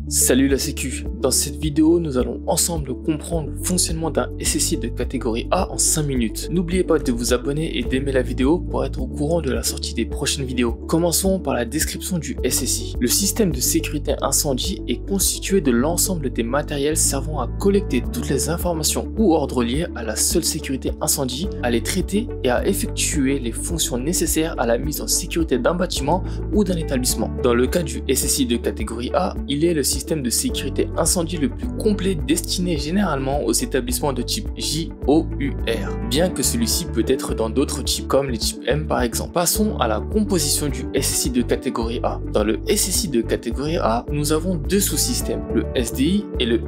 Salut la sécu, dans cette vidéo nous allons ensemble comprendre le fonctionnement d'un SSI de catégorie A en 5 minutes. N'oubliez pas de vous abonner et d'aimer la vidéo pour être au courant de la sortie des prochaines vidéos. Commençons par la description du SSI. Le système de sécurité incendie est constitué de l'ensemble des matériels servant à collecter toutes les informations ou ordres liés à la seule sécurité incendie, à les traiter et à effectuer les fonctions nécessaires à la mise en sécurité d'un bâtiment ou d'un établissement. Dans le cas du SSI de catégorie A, il est le système de sécurité incendie le plus complet destiné généralement aux établissements de type JOUR, bien que celui-ci peut être dans d'autres types comme les types M par exemple. Passons à la composition du SSI de catégorie A. Dans le SSI de catégorie A, nous avons deux sous-systèmes, le SDI et le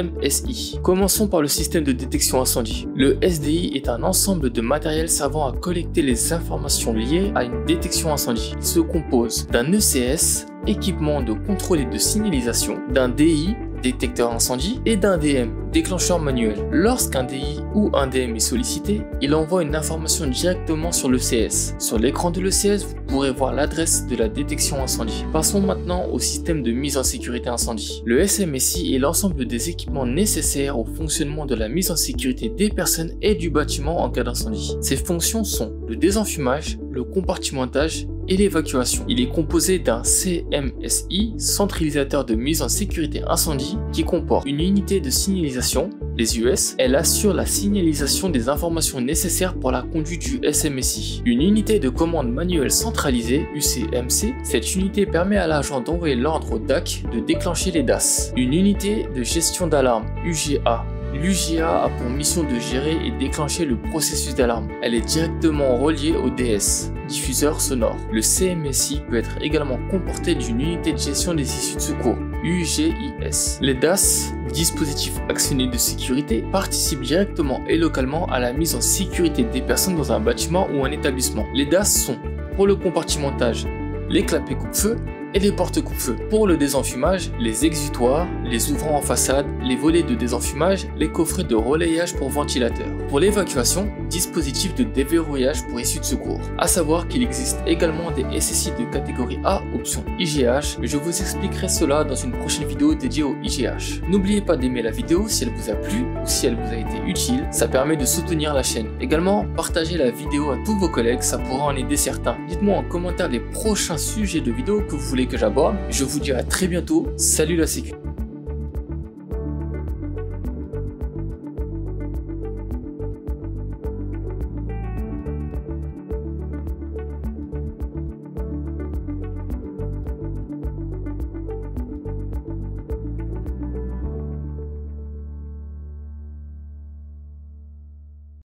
SMSI. Commençons par le système de détection incendie. Le SDI est un ensemble de matériel servant à collecter les informations liées à une détection incendie. Il se compose d'un ECS, équipement de contrôle et de signalisation, d'un DI, détecteur incendie, et d'un DM, déclencheur manuel. Lorsqu'un DI ou un DM est sollicité, il envoie une information directement sur l'ECS. Sur l'écran de l'ECS, vous pourrez voir l'adresse de la détection incendie. Passons maintenant au système de mise en sécurité incendie. Le SMSI est l'ensemble des équipements nécessaires au fonctionnement de la mise en sécurité des personnes et du bâtiment en cas d'incendie. Ces fonctions sont le désenfumage, le compartimentage et l'évacuation. Il est composé d'un CMSI, centralisateur de mise en sécurité incendie, qui comporte une unité de signalisation, les US. Elle assure la signalisation des informations nécessaires pour la conduite du SMSI. Une unité de commande manuelle centralisée, UCMC. Cette unité permet à l'agent d'envoyer l'ordre au DAC de déclencher les DAS. Une unité de gestion d'alarme, UGA. L'UGA a pour mission de gérer et déclencher le processus d'alarme. Elle est directement reliée au DS, diffuseur sonore. Le CMSI peut être également comporté d'une unité de gestion des issues de secours, UGIS. Les DAS, dispositifs actionnés de sécurité, participent directement et localement à la mise en sécurité des personnes dans un bâtiment ou un établissement. Les DAS sont, pour le compartimentage, les clapets coupe-feu et les portes coupe-feu. Pour le désenfumage, les exutoires, les ouvrants en façade, les volets de désenfumage, les coffrets de relayage pour ventilateur. Pour l'évacuation, dispositif de déverrouillage pour issue de secours. À savoir qu'il existe également des SSI de catégorie A option IGH, mais je vous expliquerai cela dans une prochaine vidéo dédiée au IGH. N'oubliez pas d'aimer la vidéo si elle vous a plu ou si elle vous a été utile, ça permet de soutenir la chaîne. Également, partagez la vidéo à tous vos collègues, ça pourra en aider certains. Dites-moi en commentaire les prochains sujets de vidéos que vous voulez que j'aborde. Je vous dis à très bientôt, salut la sécu.